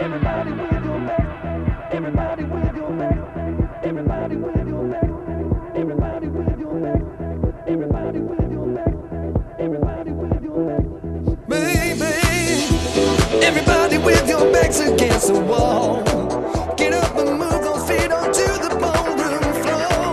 Everybody with your back. Everybody with your back. Everybody with your back. Everybody with your back. Everybody with your back. Everybody with your back. Baby, everybody with your backs against the wall. Get up and move those feet onto the ballroom floor.